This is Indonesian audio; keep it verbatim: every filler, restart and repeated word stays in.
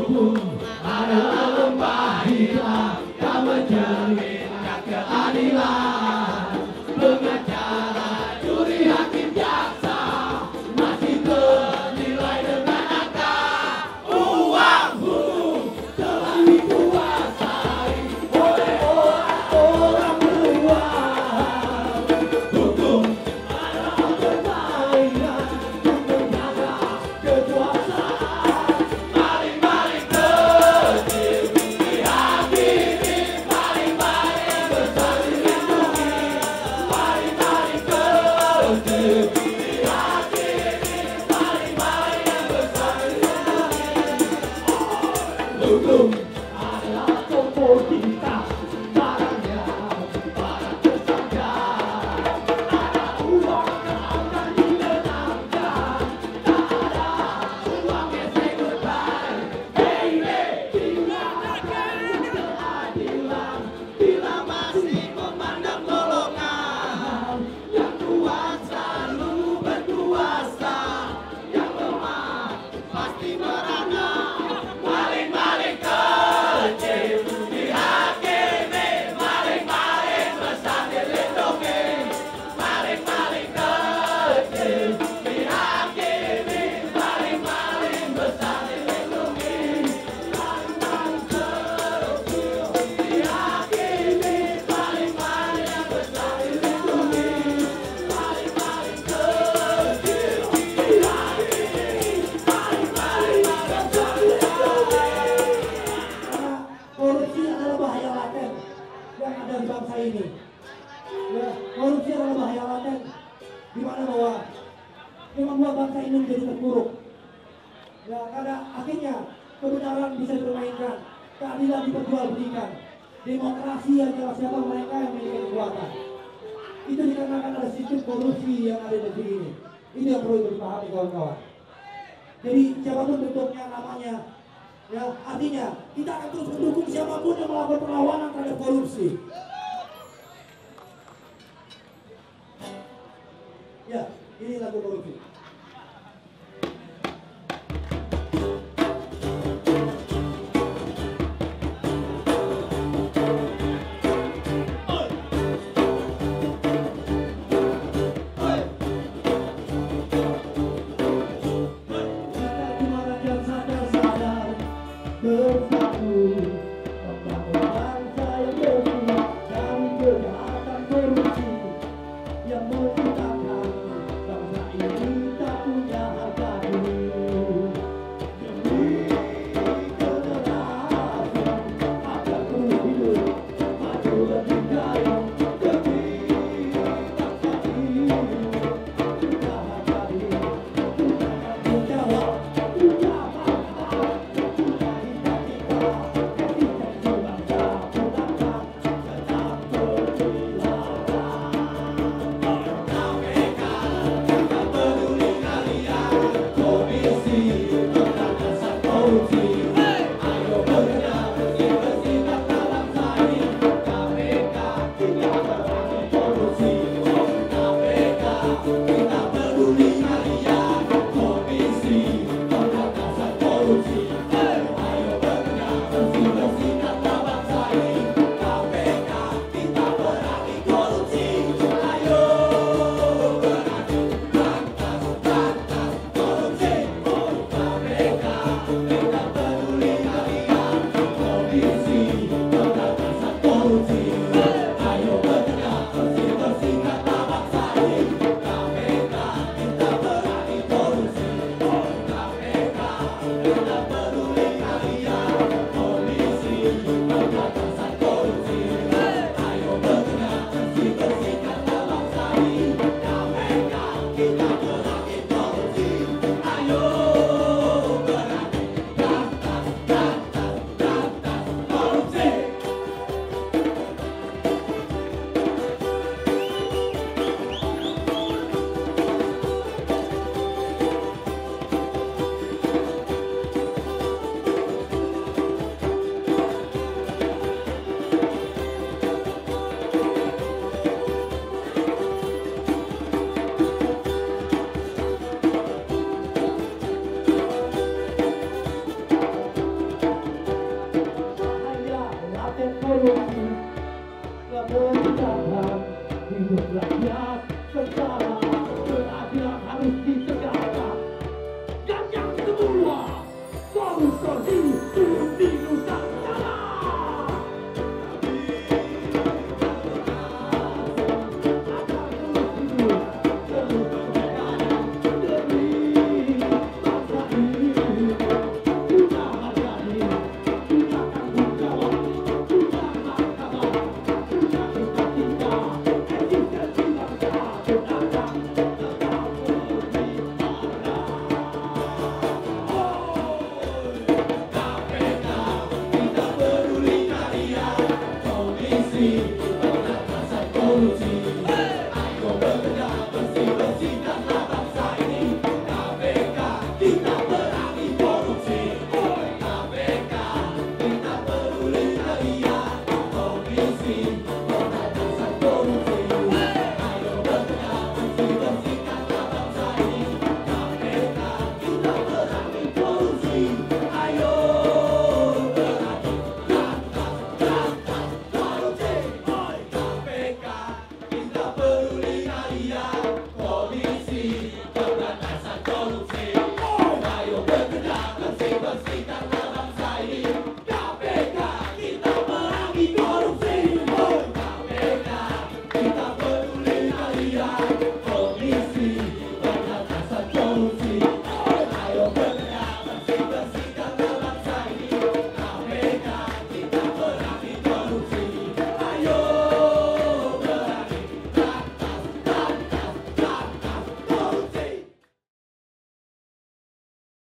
hukum adalah lembah hitam yang mencerminkan keadilan. Pengacara, juri, hakim, jaksa masih ternilai dengan angka. Uang hukum telah dikuasai oleh orang-orang luar. Hukum adalah permainan yang menjaga kekuasaan. Maling-maling kecil dihakimi, maling-maling yang besar dilindungi. Maling-maling kecil dihakimi, maling-maling yang besar dilindungi. Hukum adalah komoditas, barangnya barang bersajar. Ada uang yang akan dimenangkan, tak ada uang yang say goodbye. Hey, hey, tinggalkan keadilan bila masih memandang golongan. Yang kuat selalu berkuasa, yang lemah pasti merana. Maling-maling kecil dihakimi, maling-maling besar dilindungi. Maling-maling kecil dihakimi, maling-maling besar dilindungi. Maling-maling kecil dihakimi, maling-maling yang besar dilindungi. Maling-maling kecil dihakimi, maling-maling yang besar dilindungi. Karena korupsi adalah bahaya laten yang ada di bangsa ini. Ya, korupsi adalah bahaya laten di mana bahwa yang membuat bangsa ini menjadi terpuruk. Ya, karena akhirnya kebenaran bisa dipermainkan, keadilan diperjualbelikan, demokrasi yang jelas siapa mereka yang memiliki kekuatan. Itu dikarenakan ada sistem korupsi yang ada di negeri ini. Ini yang perlu dipahami kawan-kawan. Jadi siapapun bentuknya namanya, ya artinya kita akan terus mendukung siapapun yang melakukan perlawanan terhadap korupsi. Ya, ini lagu korupsi. Kita dimana dan sadar-sadar bersatu membangun bangsa yang bersih dari kejahatan korupsi yang menciptakan bangsa ini tak punya harga diri. Demi generasi agar terus hidup maju lebih jaya. Demi bangsa ini punya harga diri. Kita akan menjawab punya bangsa, punya cita-cita. Eksistensi bangsa bukanlah sedang berkeliaran. K P K tak peduli kalian, komisi pemberantasan korupsi.